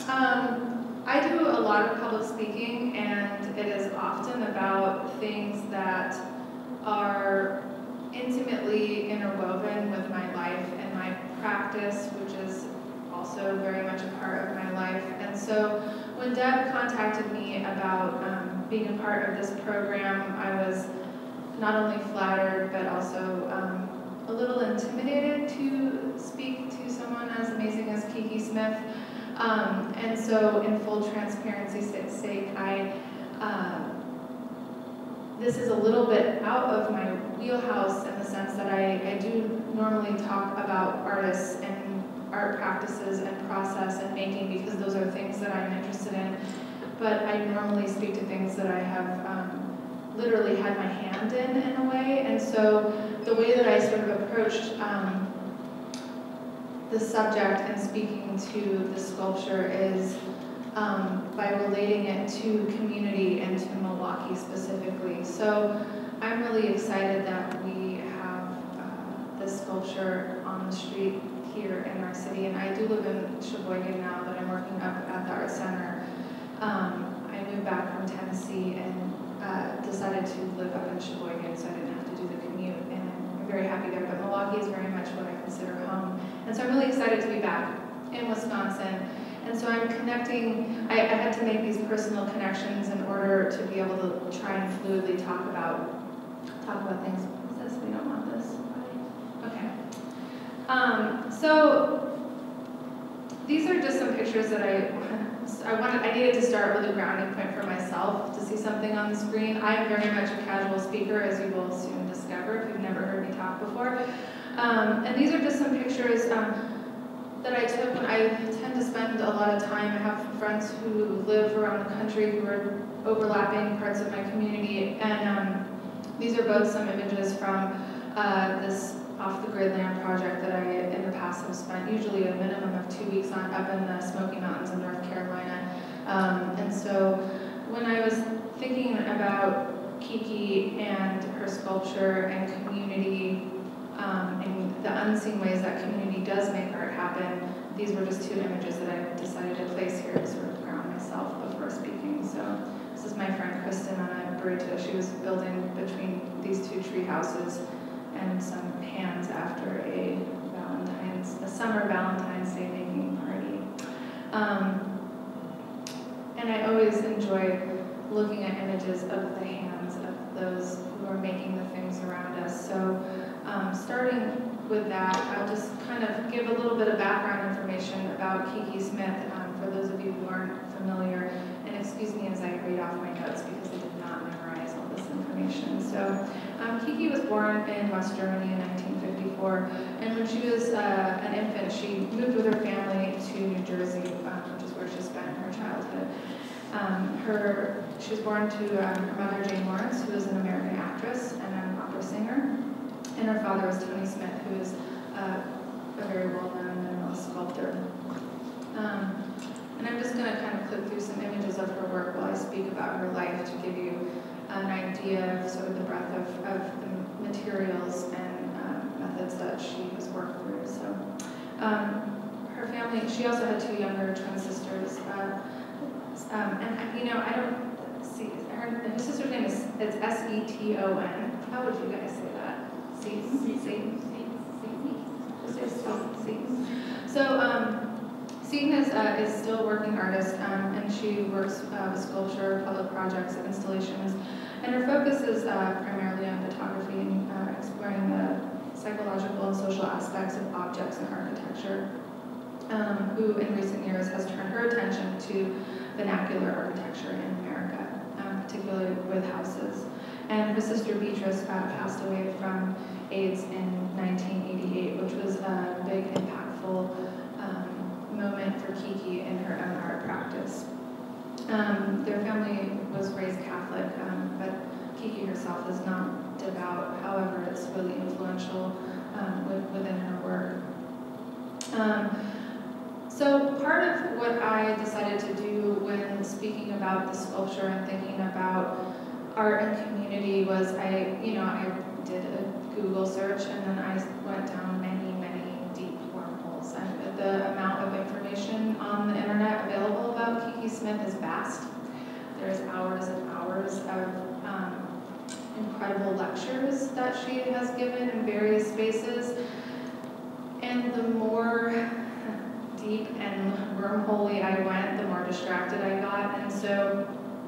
I do a lot of public speaking, and it is often about things that are intimately interwoven with my life and my practice, which is also very much a part of my life. And so when Deb contacted me about being a part of this program, I was not only flattered, but also a little intimidated to speak to someone as amazing as Kiki Smith. And so in full transparency's sake, this is a little bit out of my wheelhouse in the sense that I do normally talk about artists and art practices and process and making, because those are things that I'm interested in. But I normally speak to things that I have literally had my hand in a way. And so the way that I sort of approached the subject and speaking to the sculpture is by relating it to community and to Milwaukee specifically. So I'm really excited that we have this sculpture on the street here in our city. And I do live in Sheboygan now, but I'm working up at the Art Center. I moved back from Tennessee and decided to live up in Sheboygan so I didn't have to do the commute. And I'm very happy there, but Milwaukee is very much what I consider home. And so I'm really excited to be back in Wisconsin. And so I'm connecting, I had to make these personal connections in order to be able to try and fluidly talk about things. Is this? We don't want this. Okay. So these are just some pictures that I needed to start with a grounding point for myself to see something on the screen. I am very much a casual speaker, as you will soon discover if you've never heard me talk before. And these are just some pictures that I took when I tend to spend a lot of time. I have friends who live around the country who are overlapping parts of my community. And these are both some images from this off-the-grid land project that I, in the past, have spent usually a minimum of 2 weeks on up in the Smoky Mountains in North Carolina. And so when I was thinking about Kiki and her sculpture and community, and the unseen ways that community does make art happen, these were just 2 images that I decided to place here to sort of ground myself before speaking. So this is my friend Kristen on a burrito. She was building between these 2 tree houses and some hands after a summer Valentine's Day making party. And I always enjoy looking at images of the hands of those who are making the things around us. So starting with that, I'll just kind of give a little bit of background information about Kiki Smith for those of you who aren't familiar. And excuse me as I read off my notes because I did not memorize all this information. So Kiki was born in West Germany in 1954. And when she was an infant, she moved with her family to New Jersey, which is where she spent her childhood. She was born to her mother, Jane Lawrence, who is an American actress and an opera singer. And her father was Tony Smith, who is a very well-known minimalist sculptor. And I'm just going to kind of click through some images of her work while I speak about her life to give you an idea of sort of the breadth of the materials and methods that she has worked through. So her family, she also had 2 younger twin sisters. And you know, I don't see, her sister's name is S-E-T-O-N. How would you guys say that? So Seer is still a working artist, and she works with sculpture, public projects, and installations. And her focus is primarily on photography and exploring the psychological and social aspects of objects in architecture, who in recent years has turned her attention to vernacular architecture in America, particularly with houses. And her sister Beatrice passed away from AIDS in 1988, which was a big, impactful moment for Kiki in her own art practice. Their family was raised Catholic, but Kiki herself is not devout. However, it's really influential within her work. So part of what I decided to do when speaking about the sculpture and thinking about art and community was I did a Google search and then I went down many, many deep wormholes. And the amount of information on the internet available Smith is vast. There's hours and hours of incredible lectures that she has given in various spaces. And the more deep and wormholey I went, the more distracted I got. And so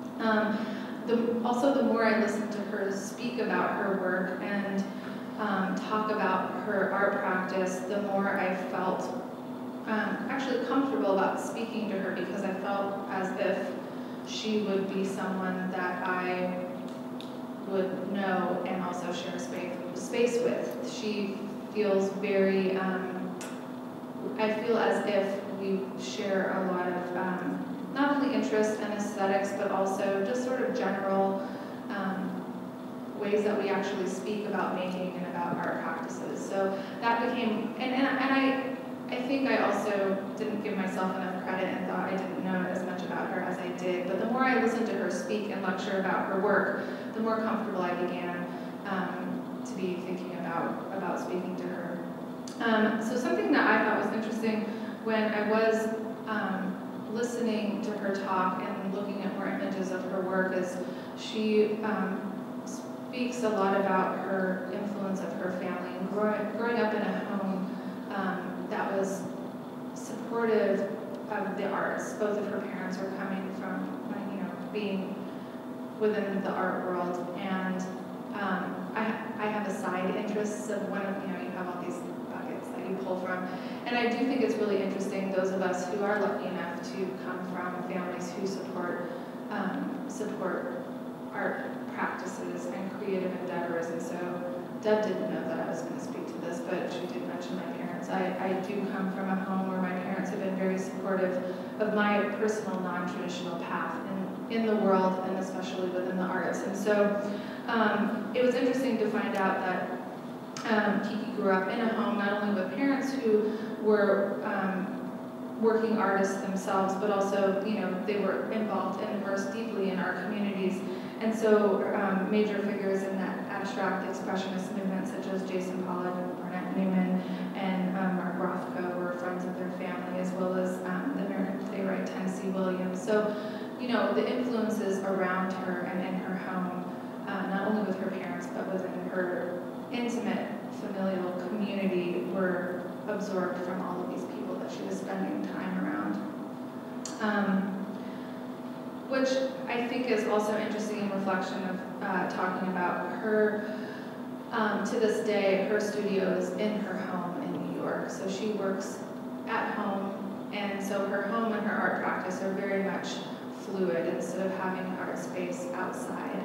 also the more I listened to her speak about her work and talk about her art practice, the more I felt actually comfortable about speaking to her, because I felt as if she would be someone that I would know and also share space with. She feels very, I feel as if we share a lot of not only interest in aesthetics, but also just sort of general ways that we actually speak about making and about art practices. So that became, and I think I also didn't give myself enough credit and thought I didn't know as much about her as I did. But the more I listened to her speak and lecture about her work, the more comfortable I began to be thinking about speaking to her. So something that I thought was interesting when I was listening to her talk and looking at more images of her work is she speaks a lot about her influence of her family and growing up in a home that was supportive of the arts. Both of her parents were coming from, being within the art world, and I have a side interest of one of, you have all these buckets that you pull from, and I do think it's really interesting, those of us who are lucky enough to come from families who support art practices and creative endeavors. And so Deb didn't know that I was going to speak to this, but she did mention my parents. I do come from a home where my parents have been very supportive of my personal non-traditional path in the world, and especially within the arts. And so it was interesting to find out that Kiki grew up in a home not only with parents who were working artists themselves, but also, they were involved and immersed deeply in our communities. And so major figures in that abstract expressionist movement, such as Jason Pollock and Barnett Newman and Mark Rothko, were friends of their family, as well as the American playwright Tennessee Williams. So, the influences around her and in her home, not only with her parents, but within her intimate familial community, were absorbed from all of these people that she was spending time around. Which I think is also interesting in reflection of talking about her, to this day, her studio is in her home in New York. So she works at home, and so her home and her art practice are very much fluid instead of having an art space outside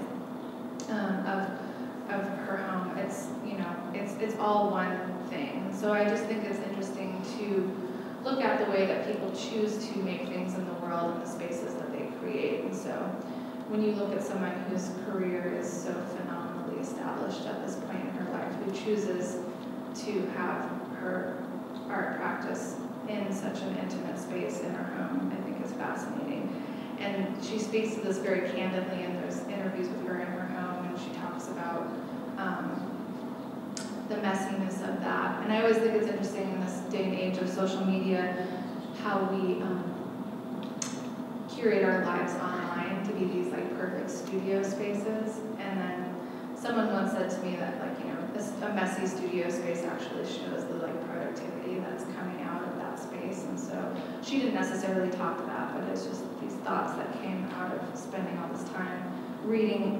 of her home. It's, it's all one thing. So I just think it's interesting to look at the way that people choose to make things in the world and the spaces that they create. And so when you look at someone whose career is so phenomenally established at this point in her life, who chooses to have her art practice in such an intimate space in her home, I think is fascinating. And she speaks to this very candidly, and there's interviews with her in her home, and she talks about the messiness of that. And I always think it's interesting in this day and age of social media how we curate our lives online to be these perfect studio spaces. And then someone once said to me that a messy studio space actually shows the productivity that's coming out of that space. And so she didn't necessarily talk to that, but it's just these thoughts that came out of spending all this time reading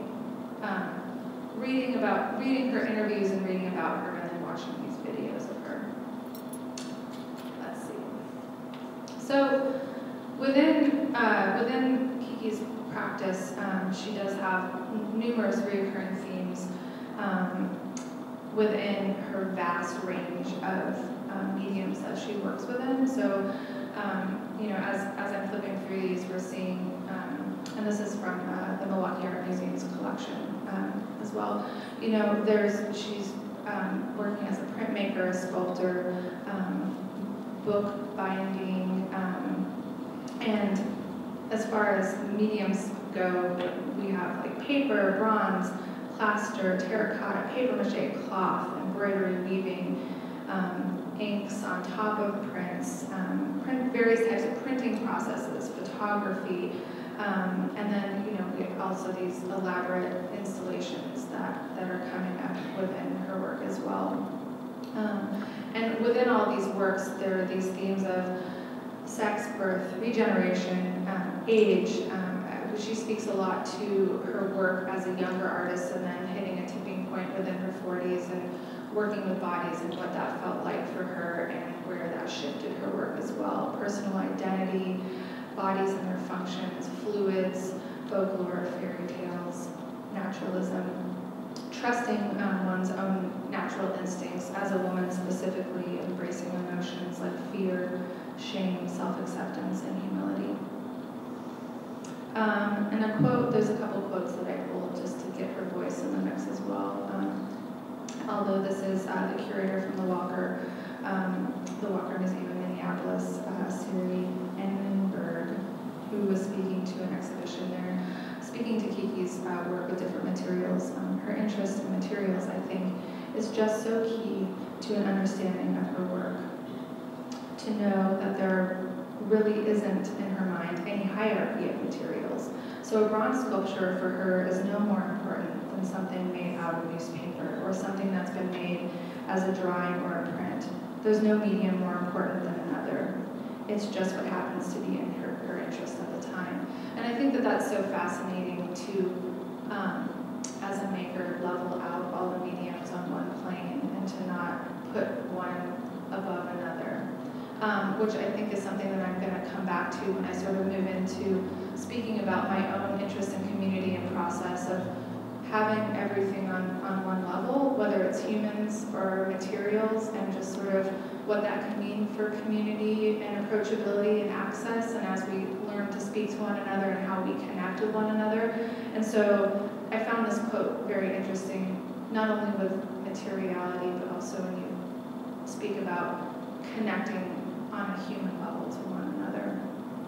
her interviews and reading about her, and then watching these videos of her. Let's see. So within Kiki's practice, she does have numerous recurring themes within her vast range of mediums that she works within. So, as I'm flipping through these, we're seeing, and this is from the Milwaukee Art Museum's collection as well. She's working as a printmaker, a sculptor, book binding, and as far as mediums go, we have paper, bronze, plaster, terracotta, papier-mâché, cloth, embroidery, weaving, inks on top of prints, various types of printing processes, photography, and then, we have also these elaborate installations that are coming up within her work as well. And within all these works, there are these themes of sex, birth, regeneration, age. She speaks a lot to her work as a younger artist and then hitting a tipping point within her 40s and working with bodies and what that felt like for her and where that shifted her work as well. Personal identity, bodies and their functions, fluids, folklore, fairy tales, naturalism, trusting one's own natural instincts as a woman, specifically embracing emotions like fear, shame, self-acceptance, and humility. And a quote, there's a couple quotes that I pulled just to get her voice in the mix as well. Although this is the curator from the Walker Museum in Minneapolis, Seer, who was speaking to an exhibition there, speaking to Kiki's work with different materials. Her interest in materials, I think, is just so key to an understanding of her work. To know that there really isn't, in her mind, any hierarchy of materials. So a bronze sculpture for her is no more important than something made out of newspaper or something that's been made as a drawing or a print. There's no medium more important than another. It's just what happens to be in her interest at the time. And I think that that's so fascinating to, as a maker, level out all the mediums on one plane and to not put one above another. Which I think is something that I'm going to come back to when I sort of move into speaking about my own interest in community and process of having everything on one level, whether it's humans or materials, and just sort of what that can mean for community and approachability and access, and as we learn to speak to one another and how we connect with one another. And so I found this quote very interesting, not only with materiality, but also when you speak about connecting on a human level to one another.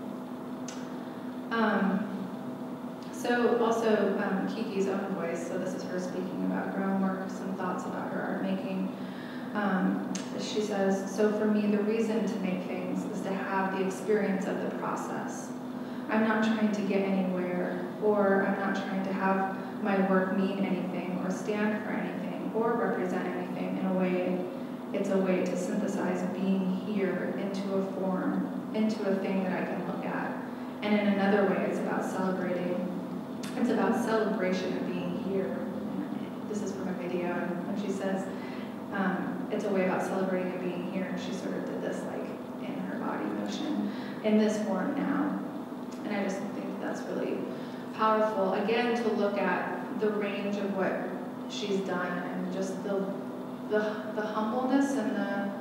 So also Kiki's own voice, so this is her speaking about her own work, some thoughts about her art making. She says, so for me, the reason to make things is to have the experience of the process. I'm not trying to get anywhere, or I'm not trying to have my work mean anything, or stand for anything, or represent anything in a way. It's a way to synthesize being here into a form, into a thing that I can look at. And in another way, it's about celebrating. It's about celebration of being here. This is from a video, and she says, it's a way about celebrating of being here. And she sort of did this like in her body motion, in this form now. And I just think that's really powerful. Again, to look at the range of what she's done and just the humbleness and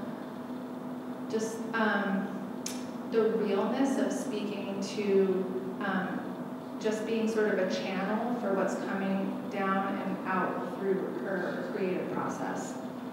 the realness of speaking to just being sort of a channel for what's coming down and out through her creative process.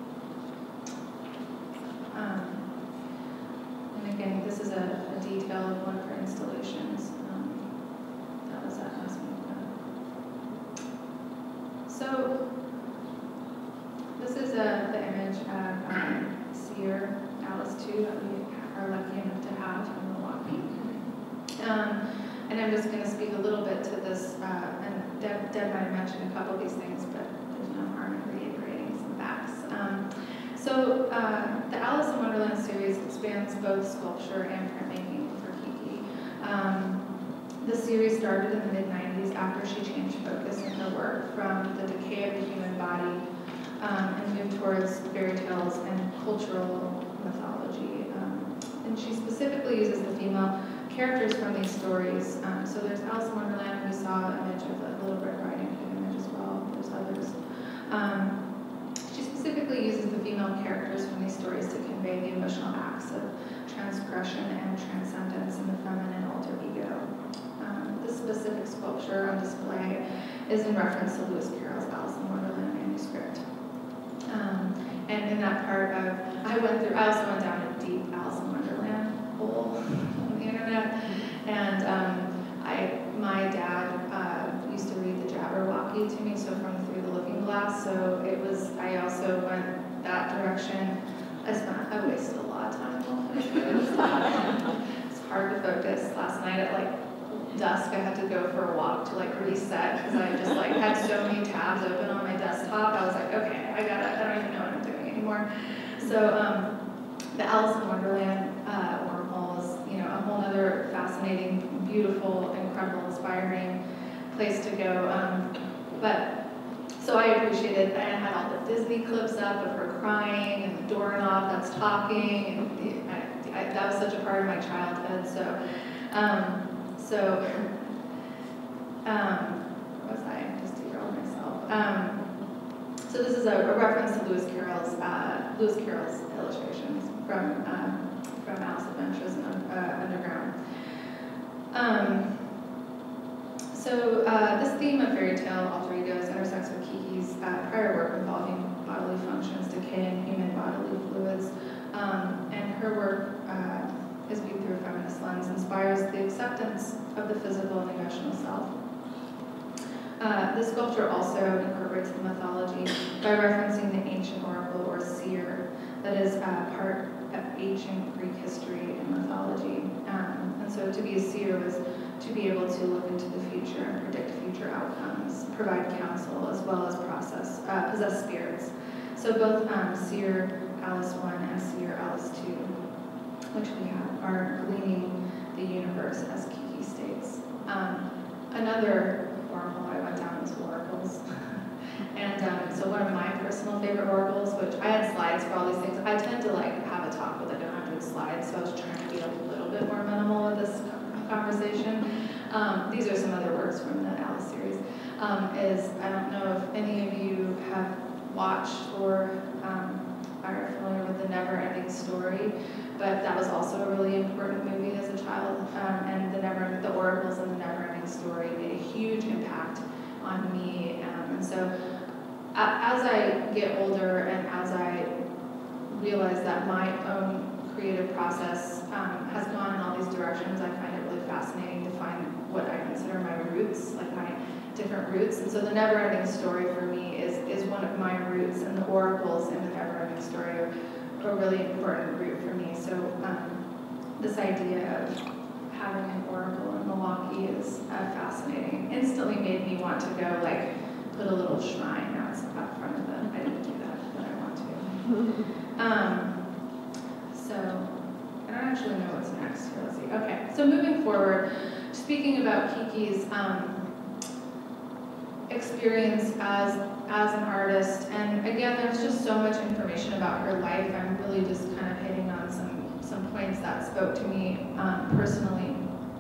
And again, this is a detail of one of her installations. That was that last week. So this is the image of Seer, Alice 2, that we are lucky enough to have in Milwaukee. And I'm just going to speak a little bit to this, and Deb might have mentioned a couple of these things, but there's no harm in reiterating some facts. So the Alice in Wonderland series expands both sculpture and printmaking for Kiki. The series started in the mid-90s after she changed focus in her work from the decay of the human body and moved towards fairy tales and cultural mythology. And she specifically uses the female characters from these stories. So there's Alice in Wonderland, we saw an image of the Little Red Riding Hood image as well, there's others. She specifically uses the female characters from these stories to convey the emotional acts of transgression and transcendence in the feminine alter ego. This specific sculpture on display is in reference to Lewis Carroll's Alice in Wonderland manuscript. And in that part of, I also went down a deep Alice in Wonderland hole on the internet, and my dad used to read the Jabberwocky to me, so from Through the Looking Glass, so I also went that direction, I wasted a lot of time on it. It's hard to focus. Last night at like dusk, I had to go for a walk to like reset because I just like had so many tabs open on my desktop. I was like, okay, I don't even know what I'm doing anymore. So the Alice in Wonderland wormhole is, you know, a whole other fascinating, beautiful, incredible, inspiring place to go. So I appreciated, and I had all the Disney clips up of her crying and the doorknob that's talking, and that was such a part of my childhood. Where was I? Just derailed myself. So this is a reference to Lewis Carroll's illustrations from Alice Adventures Underground. This theme of fairy tale alter egos intersects with Kiki's prior work involving bodily functions, decay, and human bodily fluids. And her work is viewed through a feminist lens, inspires the acceptance of the physical and emotional self. The sculpture also incorporates the mythology by referencing the ancient oracle or Seer that is part of ancient Greek history and mythology. And so to be a seer was to be able to look into the future and predict future outcomes, provide counsel, as well as possess spirits. So both Seer Alice 1 and Seer Alice 2, which we have, are gleaning the universe, as Kiki states. Another wormhole I went down was oracles. And so one of my personal favorite oracles, which I had slides for all these things. I tend to like have a talk with like 100 slides, so I was trying to be a little bit more minimal with this conversation. These are some other works from the Alice series. I don't know if any of you have watched or are familiar with The Never Ending Story, but that was also a really important movie as a child. And the oracles in The Never Ending Story made a huge impact on me. And so as I get older and as I realize that my own creative process has gone in all these directions, I find it really fascinating to find what I consider my roots, like my different roots. And so the Never Ending Story for me is one of my roots, and the oracles in the Never Ending Story are a really important root for me. So this idea of having an oracle in Milwaukee is fascinating. Instantly made me want to go like put a little shrine out front of them. I didn't do that, but I want to. So I don't actually know what's next here. Let's see. Okay, so moving forward, speaking about Kiki's experience as an artist, and again, there's just so much information about her life. I'm really just kind of hitting on some points that spoke to me personally.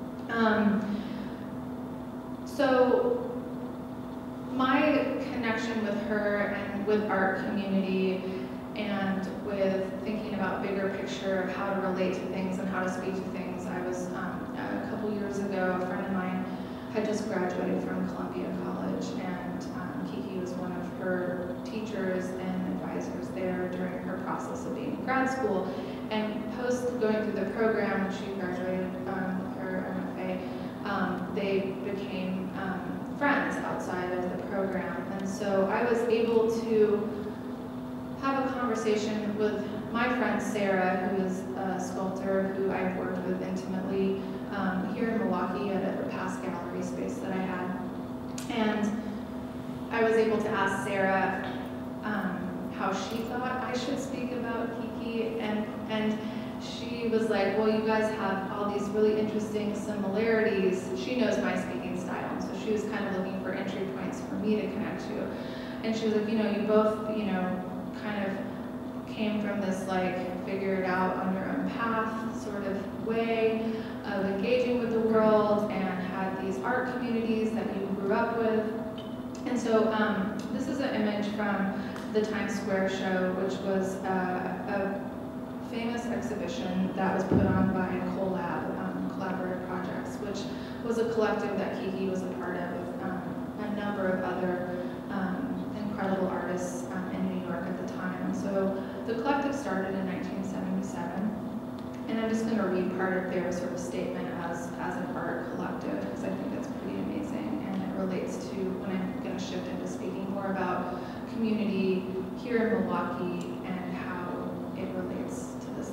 So my connection with her and with art community and with thinking about bigger picture of how to relate to things and how to speak to things. I was, a couple years ago, a friend of mine had just graduated from Columbia College, and Kiki was one of her teachers and advisors there during her process of being in grad school. And post going through the program, when she graduated with her MFA, they became friends outside of the program. And so I was able to have a conversation with my friend Sarah, who is a sculptor who I've worked with intimately here in Milwaukee at a past gallery space that I had. And I was able to ask Sarah how she thought I should speak about Kiki, and she was like, well, you guys have all these really interesting similarities. She knows my speaking style, and so she was kind of looking for entry points for me to connect to. And she was like, you know, you both, you know, kind of came from this like figure it out on your own path sort of way of engaging with the world, and had these art communities that you grew up with. And so this is an image from the Times Square show, which was a famous exhibition that was put on by Collaborative Projects, which was a collective that Kiki was a part of a number of other incredible artists in New York at the time. So the collective started in 1977, and I'm just going to read part of their sort of statement as an art collective, because I think it's pretty amazing, and it relates to when I'm going to shift into speaking more about community here in Milwaukee and how it relates to the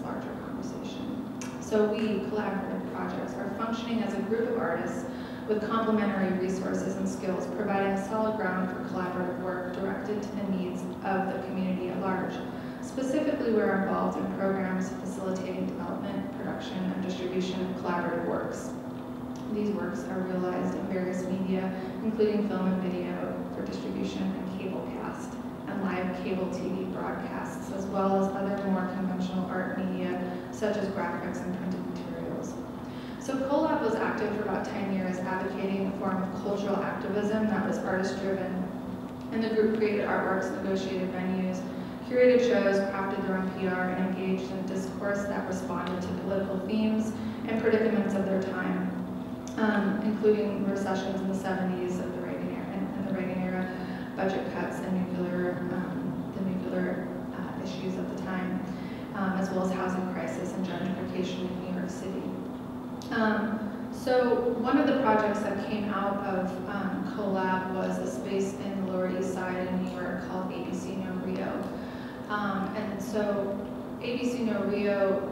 So we, collaborative projects, are functioning as a group of artists with complementary resources and skills, providing a solid ground for collaborative work directed to the needs of the community at large. Specifically, we're involved in programs facilitating development, production, and distribution of collaborative works. These works are realized in various media, including film and video for distribution and cablecast, and live cable TV broadcasts, as well as other more conventional art media, such as graphics and printed materials. So CoLab was active for about 10 years, advocating a form of cultural activism that was artist-driven, and the group created artworks, negotiated venues, curated shows, crafted their own PR, and engaged in discourse that responded to political themes and predicaments of their time, including recessions in the 70s of the Reagan era, and the Reagan era, budget cuts, and the nuclear issues of the time, as well as housing crisis and gentrification in New York City. So one of the projects that came out of CoLab was a space in the Lower East Side in New York called ABC No Rio. And so ABC No Rio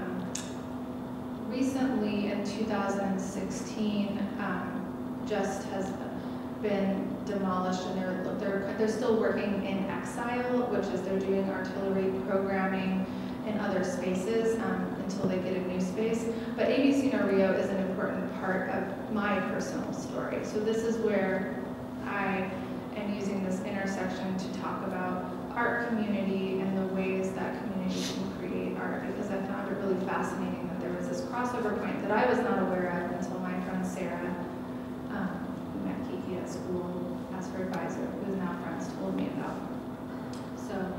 recently in 2016 just has been demolished, and they're still working in exile, which is they're doing artillery programming in other spaces until they get a new space. But ABC No Rio is an important part of my personal story. So this is where I am using this intersection to talk about art community and the ways that communities can create art, because I found it really fascinating that there was this crossover point that I was not aware of until my friend Sarah, who met Kiki at school as her advisor, who is now friends, told me about. So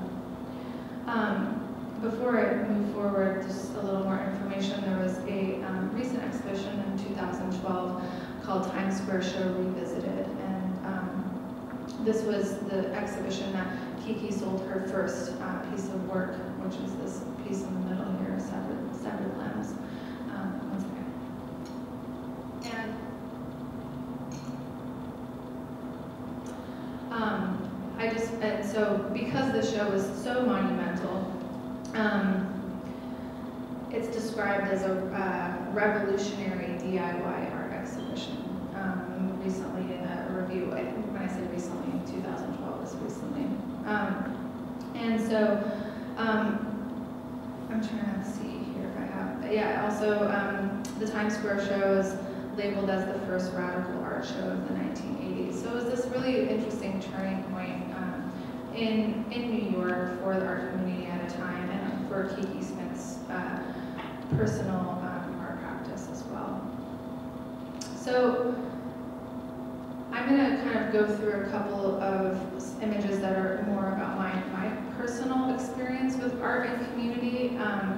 before I move forward, just a little more information. There was a recent exhibition in 2012 called Times Square Show Revisited, and this was the exhibition that Kiki sold her first piece of work, which is this piece in the middle here, Severed Limbs. One second. And so because the show was so monumental, it's described as a revolutionary DIY art exhibition. Recently in a review, when I say recently, 2012 was recently. And so I'm trying to see here if I have, yeah, also the Times Square show is labeled as the first radical art show of the 1980s. So it was this really interesting turning point in New York for the art community at a time, and for Kiki Smith's personal art practice as well. So I'm going to kind of go through a couple of images that are more about my personal experience with art and community.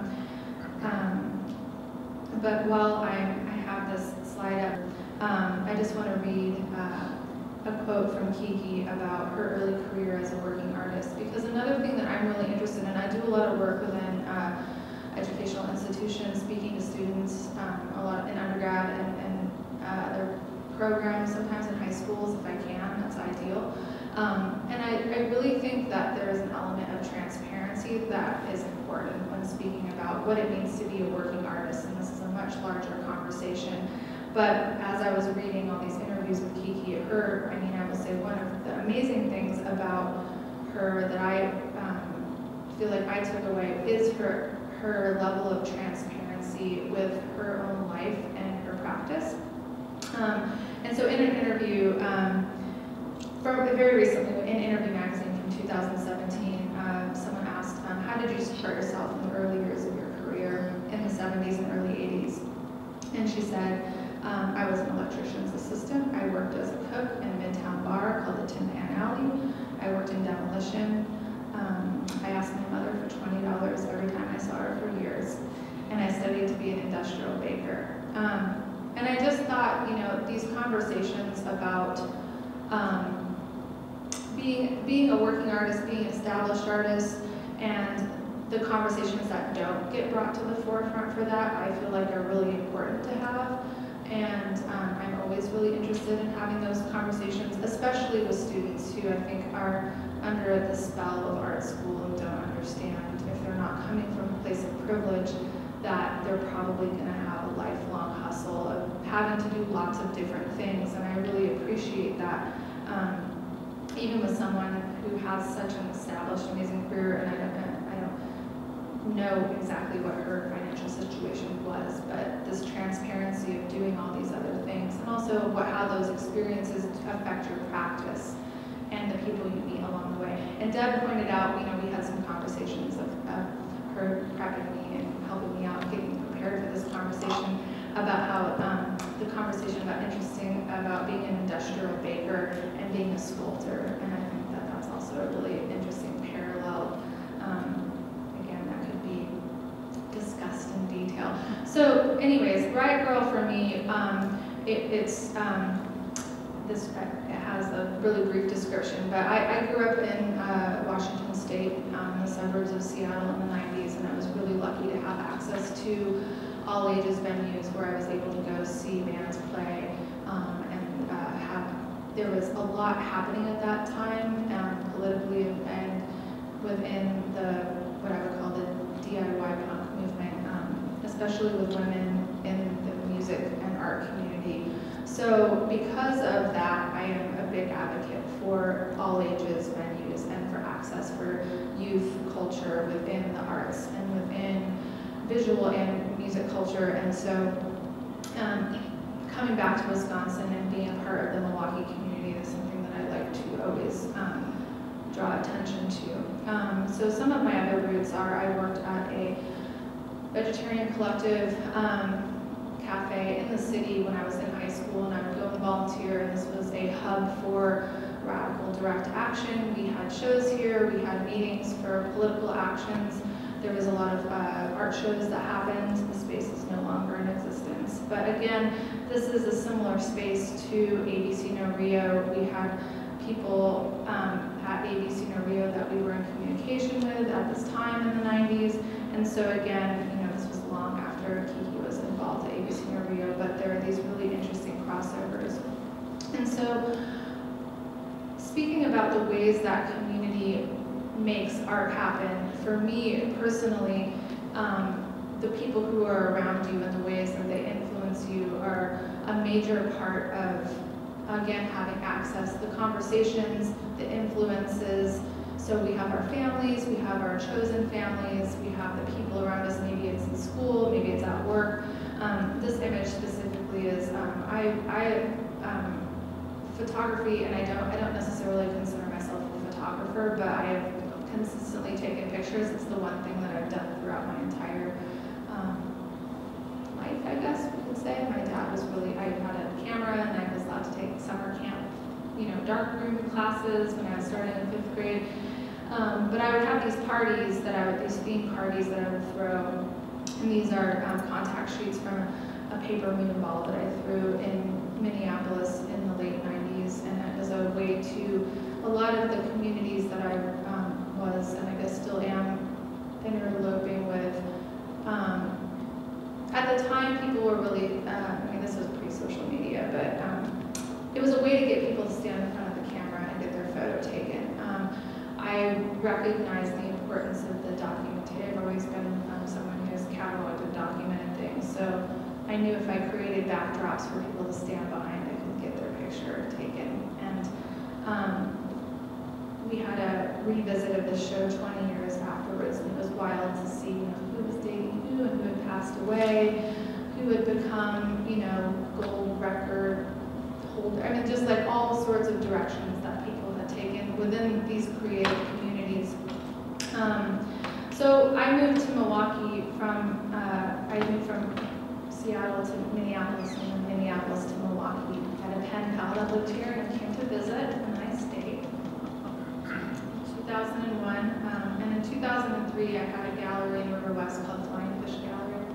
But while I have this slide up, I just want to read a quote from Kiki about her early career as a working artist. Because another thing that I'm really interested in, I do a lot of work within educational institutions, speaking to students, a lot in undergrad and other programs, sometimes in high schools if I can, that's ideal. And I really think that there is an element of transparency that is important when speaking about what it means to be a working artist, and this is a much larger conversation. But as I was reading all these interviews with Kiki, I will say one of the amazing things about her that I feel like I took away is her level of transparency with her own life and her practice. And so in an interview, very recently, in Interview Magazine from 2017, someone asked, how did you support yourself in the early years of your career in the 70s and early 80s? And she said, I was an electrician's assistant. I worked as a cook in a Midtown bar called the Tin Pan Alley. I worked in demolition. I asked my mother for $20 every time I saw her for years. And I studied to be an industrial baker. And I just thought, these conversations about being a working artist, being an established artist, and the conversations that don't get brought to the forefront for that, I feel like are really important to have. And I'm always really interested in having those conversations, especially with students who I think are under the spell of art school and don't understand, if they're not coming from a place of privilege, that they're probably going to have a lifelong hustle of having to do lots of different things, and I really appreciate that. Even with someone who has such an established, amazing career, and I don't know exactly what her financial situation was, but this transparency of doing all these other things, and also how those experiences affect your practice and the people you meet along the way. And Deb pointed out, we had some conversations of her prepping me and helping me out getting prepared for this conversation about how the conversation about being an industrial baker and being a sculptor, and I think that that's also a really interesting parallel. Again, that could be discussed in detail. So anyways, Riot Girl for me, it has a really brief description, but I grew up in Washington State, in the suburbs of Seattle in the 90s, and I was really lucky to have access to all ages venues where I was able to go see bands play, there was a lot happening at that time, politically and within what I would call the DIY punk movement, especially with women in the music and art community. So because of that, I am a big advocate for all ages venues and for access for youth culture within the arts and within visual and music culture. And so coming back to Wisconsin and being a part of the Milwaukee community is something that I like to always draw attention to. So some of my other roots are I worked at a vegetarian collective cafe in the city when I was in high school, and I would go and volunteer, and this was a hub for radical direct action. We had shows here, we had meetings for political actions. There was a lot of art shows that happened. The space is no longer in existence. But again, this is a similar space to ABC No Rio. We had people at ABC No Rio that we were in communication with at this time in the 90s. And so again, this was long after Kiki was involved at ABC No Rio, but there are these really interesting crossovers. And so speaking about the ways that community makes art happen, for me personally, the people who are around you and the ways that they influence you are a major part of, again, having access, the conversations, the influences. So we have our families, we have our chosen families, we have the people around us, maybe it's in school, maybe it's at work. This image specifically is, photography, and I don't necessarily consider myself a photographer, but I have consistently taken pictures. It's the one thing that I've done throughout my entire life, I guess we could say. My dad was I had a camera, and I was allowed to take summer camp, darkroom classes when I was starting in 5th grade. But I would have these parties these theme parties that I would throw, and these are contact sheets from a paper moon ball that I threw in Minneapolis in the late 90s, and it was a way to a lot of the communities that I was, and I guess still am, interloping with. At the time, people were really, this was pre-social media, but it was a way to get people to stand in front of the camera and get their photo taken. I recognize the importance of the documentary. I've always been someone who has cataloged and documented things, so I knew if I created backdrops for people to stand behind, I could get their picture taken. And we had a revisit of the show 20 years afterwards, and it was wild to see who was dating who and who had passed away, who had become, gold record holder. Just like all sorts of directions that people had taken within these creative communities. So I moved to Milwaukee I moved from Seattle to Minneapolis, and then Minneapolis to Milwaukee. I had a pen pal that lived here and came to visit, and I stayed. 2001, and in 2003 I had a gallery in River West called Flying Fish Gallery.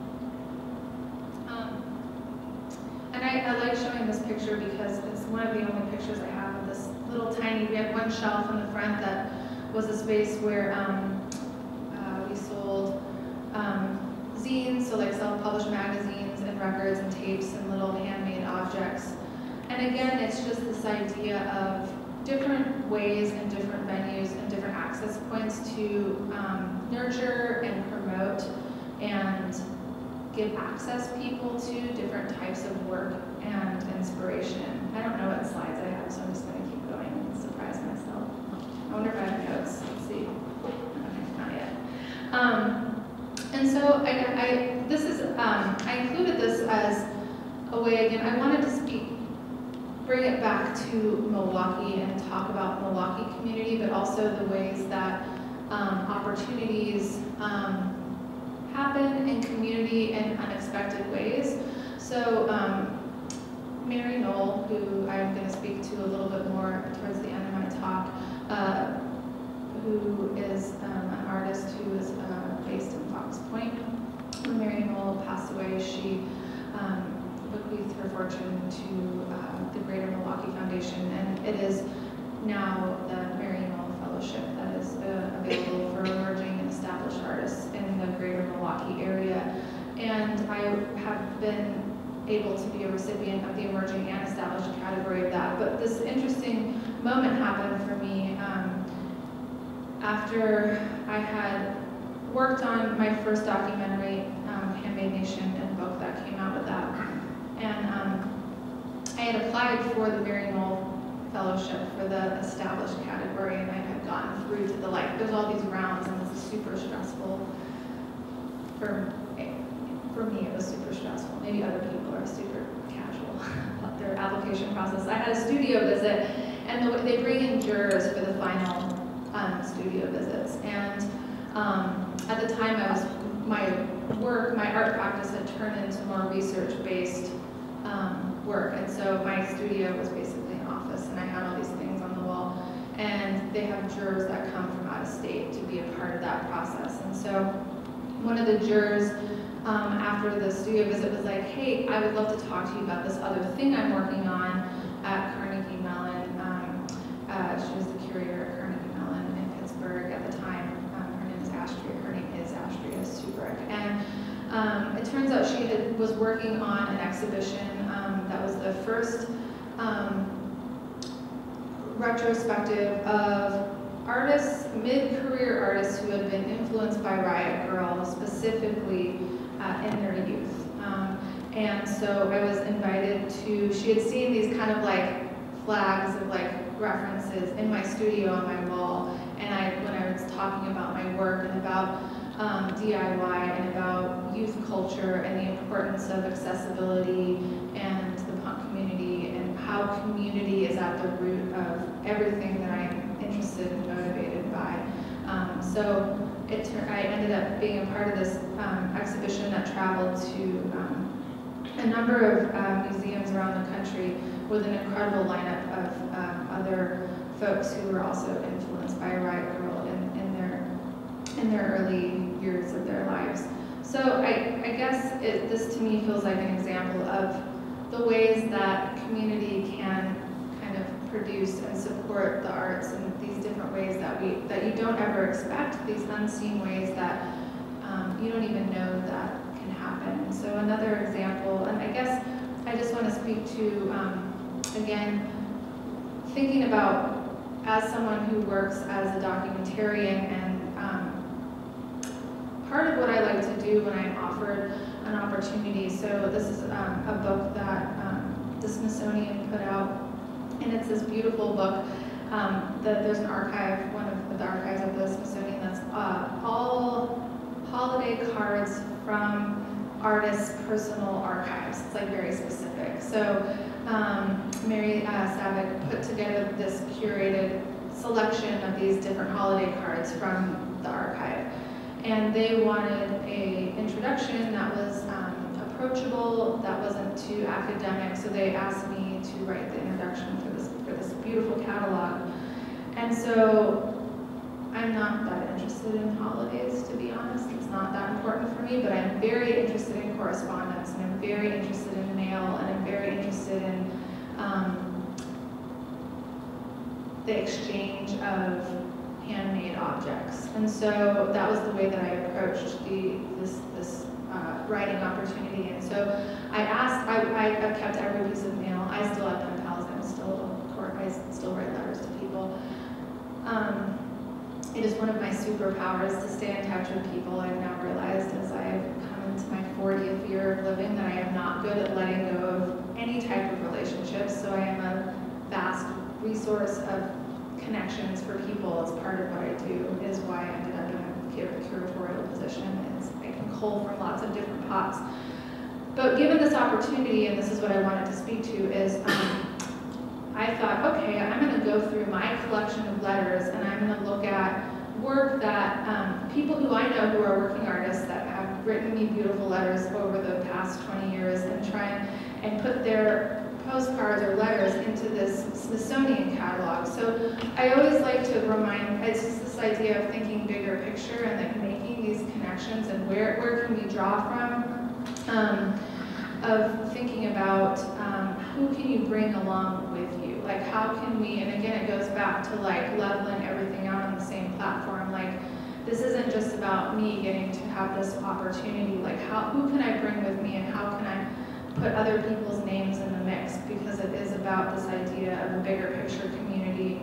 And I like showing this picture because it's one of the only pictures I have of this little tiny, we had one shelf in the front that was a space where we sold zines, so like self-published magazines and records and tapes and little handmade objects. And again, it's just this idea of different ways and different venues and different access points to nurture and promote and give access people to different types of work and inspiration. I don't know what slides I have, so I'm just going to keep going and surprise myself. I wonder if I have notes. Let's see. Okay, not yet. And so I included this as a way, again, I wanted to bring it back to Milwaukee and talk about Milwaukee community, but also the ways that opportunities happen in community in unexpected ways. So Mary Knoll, who I'm going to speak to a little bit more towards the end of my talk, who is an artist who is based in Fox Point. When Mary Knoll passed away, she bequeathed her fortune to the Greater Milwaukee Foundation, and it is now the Mary Knoll Fellowship that is available for emerging and established artists in the Greater Milwaukee area. And I have been able to be a recipient of the emerging and established category of that. But this interesting moment happened for me after I had worked on my first documentary, Handmade Nation, and book that came out with that. And I had applied for the Mary Knoll Fellowship for the established category, and I had gotten through to the, there's all these rounds, and it's super stressful. For me, it was super stressful. Maybe other people are super casual about their application process. I had a studio visit, and they bring in jurors for the final studio visits. And at the time, my art practice had turned into more research-based work, and so my studio was basically an office, and I had all these things on the wall. And they have jurors that come from out of state to be a part of that process. And so one of the jurors, after the studio visit, was like, "Hey, I would love to talk to you about this other thing I'm working on at Carnegie Mellon." She was the curator at Carnegie Mellon in Pittsburgh at the time. Her name is Astria Subrick. And it turns out she was working on an exhibition that was the first retrospective of artists, mid-career artists who had been influenced by Riot Grrrl, specifically in their youth. And so I was invited to, she had seen these kind of flags of references in my studio on my wall. And when I was talking about my work and about DIY and about youth culture and the importance of accessibility and the punk community and how community is at the root of everything that I'm interested and motivated by. So I ended up being a part of this exhibition that traveled to a number of museums around the country with an incredible lineup of other folks who were also influenced by Riot Grrrl in their early years of their lives. So I guess this to me feels like an example of the ways that community can kind of produce and support the arts in these different ways that you don't ever expect, these unseen ways that you don't even know that can happen. So another example, and I guess I just want to speak to, again, thinking about as someone who works as a documentarian, and part of what I like to do when I'm offered an opportunity, so this is a book that the Smithsonian put out, and it's this beautiful book. There's an archive, one of the archives at the Smithsonian, that's all holiday cards from artists' personal archives. It's very specific. So Mary Savick put together this curated selection of these different holiday cards from the archive. And they wanted an introduction that was approachable, that wasn't too academic, so they asked me to write the introduction for this beautiful catalog. And so I'm not that interested in holidays, to be honest. It's not that important for me, but I'm very interested in correspondence, and I'm very interested in mail, and I'm very interested in the exchange of handmade objects. And so that was the way that I approached this writing opportunity. And so I've kept every piece of mail. I still have pen pals. I still write letters to people. It is one of my superpowers to stay in touch with people. I've now realized as I've come into my 40th year of living that I am not good at letting go of any type of relationships. So I am a vast resource of connections for people as part of what I do, is why I ended up in a curatorial position. I can cull from lots of different pots. But given this opportunity, and this is what I wanted to speak to, is I thought, okay, I'm going to go through my collection of letters and I'm going to look at work that people who I know who are working artists that have written me beautiful letters over the past 20 years and try and put their postcards or letters into this Smithsonian catalog. So I always like to remind, it's just this idea of thinking bigger picture and like making these connections and where can we draw from, of thinking about who can you bring along with you? Like how can we, and again it goes back to like leveling everything out on the same platform. Like this isn't just about me getting to have this opportunity, like who can I bring with me and how can I put other people's names in the mix, because it is about this idea of a bigger picture community.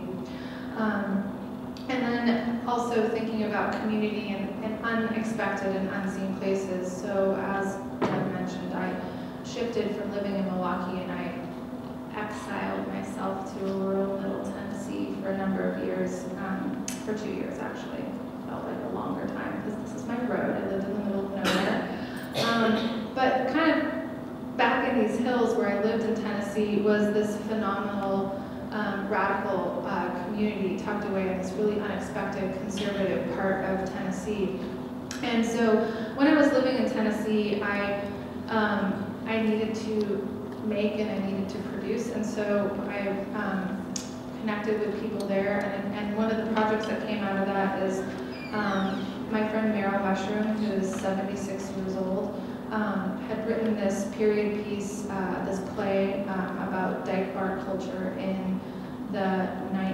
And then also thinking about community in unexpected and unseen places. So as I mentioned, I shifted from living in Milwaukee and I exiled myself to rural Middle Tennessee for a number of years, for 2 years actually. Felt like a longer time because this is my road. I lived in the middle of nowhere. But kind of back in these hills where I lived in Tennessee was this phenomenal radical community tucked away in this really unexpected conservative part of Tennessee. And so when I was living in Tennessee, I needed to make and I needed to produce, and so I connected with people there, and one of the projects that came out of that is my friend Meryl Mushroom, who is 76 years old, had written this period piece, this play about dyke bar culture in the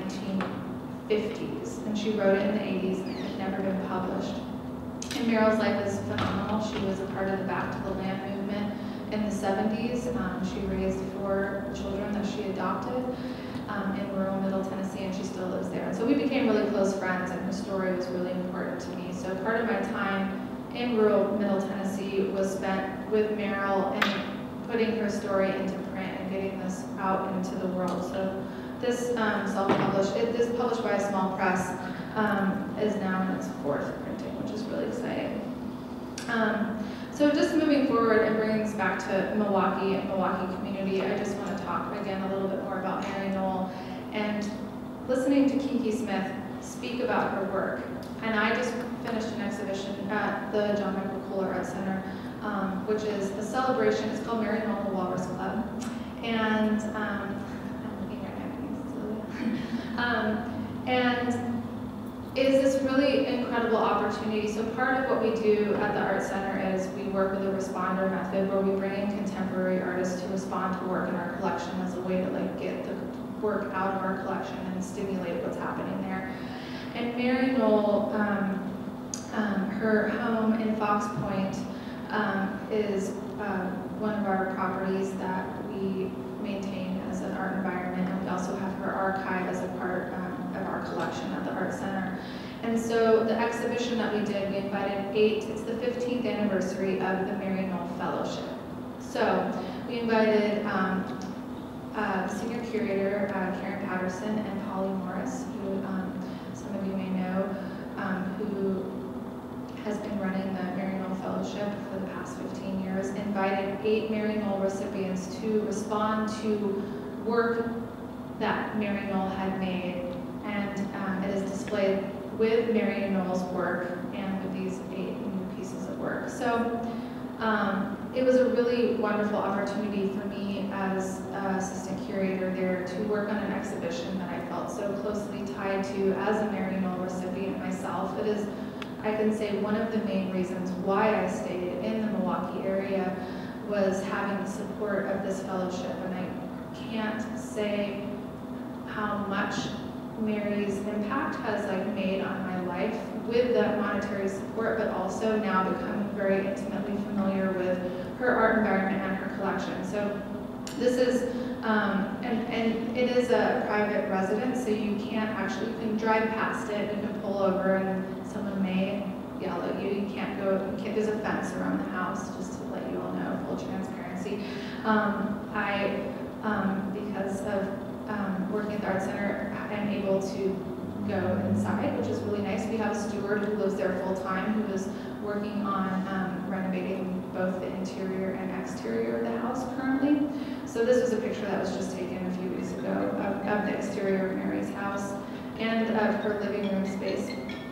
1950s, and she wrote it in the 80s and it had never been published. And Meryl's life is phenomenal. She was a part of the Back to the Land movement in the 70s. She raised 4 children that she adopted in rural Middle Tennessee, and she still lives there. And so we became really close friends, and her story was really important to me. So part of my time in rural Middle Tennessee was spent with Meryl and putting her story into print and getting this out into the world. So this self-published, it is published by a small press, is now in its 4th printing, which is really exciting. So just moving forward and bringing this back to Milwaukee and Milwaukee community, I just want to talk again a little bit more about Mary Knoll and listening to Kiki Smith speak about her work. And I just finished an exhibition at the John Michael Kohler Art Center, which is a celebration. It's called Mary Knoll and the Walrus Club. And I'm looking right now, and is this really incredible opportunity. So part of what we do at the Art Center is we work with a responder method where we bring in contemporary artists to respond to work in our collection as a way to like get the work out of our collection and stimulate what's happening there. And Mary Knoll, her home in Fox Point is one of our properties that we maintain as an art environment, and we also have her archive as a part of our collection at the Art Center. And so the exhibition that we did, we invited it's the 15th anniversary of the Mary Knoll Fellowship. So we invited senior curator Karen Patterson and Polly Morris, who some of you may know, who has been running the Mary Knoll Fellowship for the past 15 years, invited 8 Mary Knoll recipients to respond to work that Mary Knoll had made, and it is displayed with Mary Knoll's work and with these 8 new pieces of work. So it was a really wonderful opportunity for me as assistant curator there to work on an exhibition that I felt so closely tied to as a Mary Knoll recipient myself. It is, I can say, one of the main reasons why I stayed in the Milwaukee area was having the support of this fellowship, and I can't say how much Mary's impact has made on my life with that monetary support, but also now becoming very intimately familiar with her art environment and her collection. So this is, and it is a private residence, so you can't actually, you can drive past it, you can pull over, and someone may yell at you. You there's a fence around the house, just to let you all know, full transparency. Because of working at the Art Center, I'm able to go inside, which is really nice. We have a steward who lives there full time, who is working on renovating both the interior and exterior of the house currently. So this was a picture that was just taken a few weeks ago of the exterior of Mary's house and of her living room space.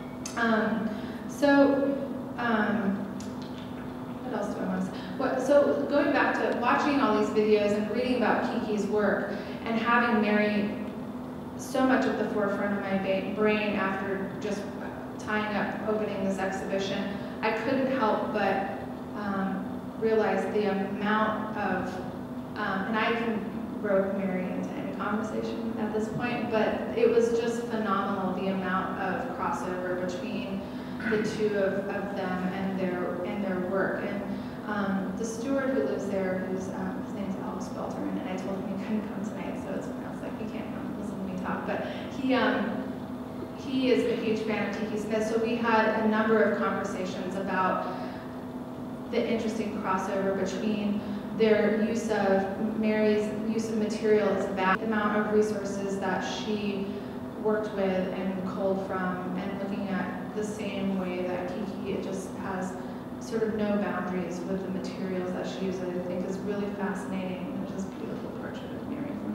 What else do I want to say? So going back to watching all these videos and reading about Kiki's work and having Mary so much at the forefront of my brain after just tying up opening this exhibition, I couldn't help but realize the amount of, and I can rope Mary into any conversation at this point, but it was just phenomenal the amount of crossover between the two of them and their work. And the steward who lives there, his name's Alex Beltran, and I told him he couldn't come tonight, so I was like, he can't come listen to me talk. But he is a huge fan of Kiki Smith, so we had a number of conversations about the interesting crossover between their use of Mary's use of material as a the amount of resources that she worked with and culled from, and looking at the same way that Kiki, it just has sort of no boundaries with the materials that she uses. I think is really fascinating. There's this beautiful portrait of Mary from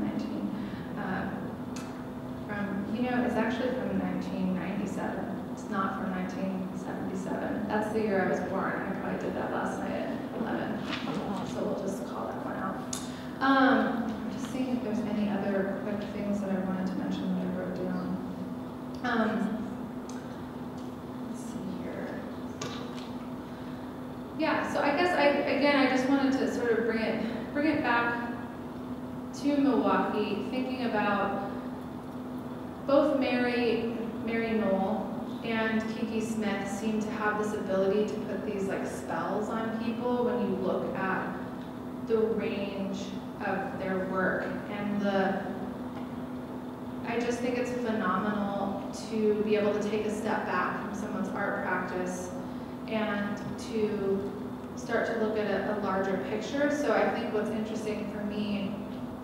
it's actually from 1997. It's not from 1977. That's the year I was born. I probably did that last night at 11. So we'll just call that one out. I'm just seeing if there's any other quick things that I wanted to mention that I wrote down. Let's see here. Yeah, so I guess I just wanted to sort of bring it back to Milwaukee, thinking about both Mary Knoll and Kiki Smith seem to have this ability to put these like spells on people when you look at the range of their work. And I just think it's phenomenal to be able to take a step back from someone's art practice and to start to look at a larger picture. So I think what's interesting for me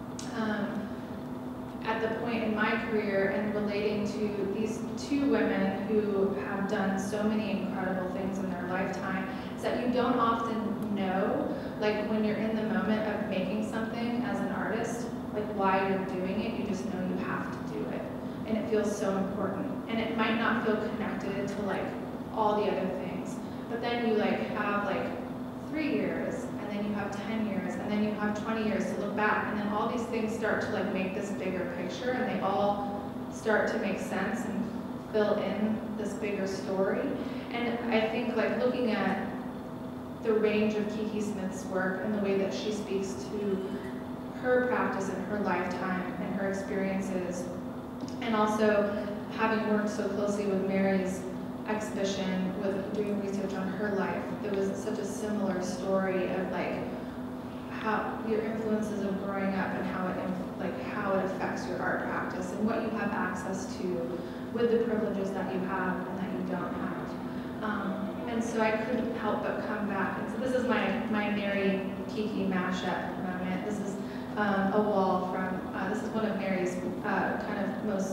at the point in my career and relating to these two women who have done so many incredible things in their lifetime is that you don't often know, like when you're in the moment of making something as an artist, like why you're doing it, you just know you have to do it. And it feels so important. And it might not feel connected to like all the other things, but then you like have like 3 years, and then you have 10 years, and then you have 20 years to look back, and then all these things start to like make this bigger picture, and they all start to make sense and fill in this bigger story. And I think like looking at the range of Kiki Smith's work and the way that she speaks to her practice and her lifetime and her experiences, and also having worked so closely with Mary's exhibition, with doing research on her life, there was such a similar story of like how your influences of growing up and how it affects your art practice and what you have access to with the privileges that you have and that you don't have. And so I couldn't help but come back. And so this is my Mary Kiki mashup moment. This is a wall from, this is one of Mary's kind of most,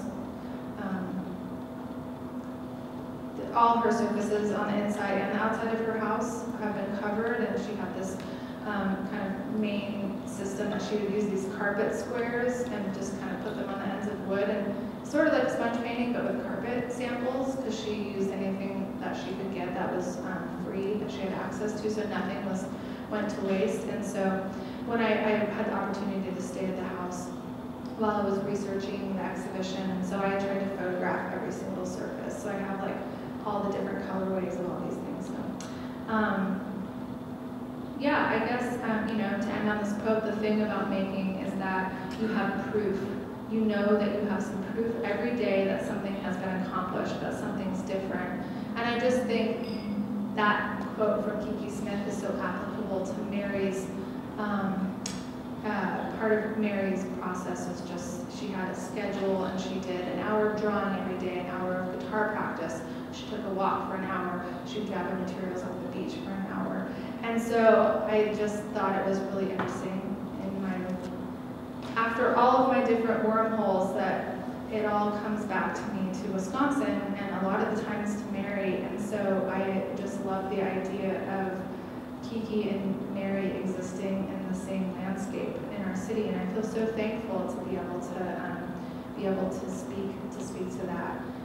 all her surfaces on the inside and the outside of her house have been covered, and she had this kind of main system that she would use these carpet squares and just kind of put them on the ends of wood, and sort of like sponge painting but with carpet samples, because she used anything that she could get that was free, that she had access to, so nothing went to waste. And so when I had the opportunity to stay at the house while I was researching the exhibition, and so I tried to photograph every single surface, so I have like all the different colorways of all these things. So, yeah, I guess, to end on this quote, the thing about making is that you have proof. You know that you have some proof every day that something has been accomplished, that something's different. And I just think that quote from Kiki Smith is so applicable to Mary's, part of Mary's process was just, she had a schedule and she did an hour of drawing every day, an hour of guitar practice. she took a walk for an hour. She would gather materials on the beach for an hour. And so I just thought it was really interesting after all of my different wormholes that it all comes back to me to Wisconsin, and a lot of the times to Mary. And so I just love the idea of Kiki and Mary existing in the same landscape in our city, and I feel so thankful to be able to speak to that.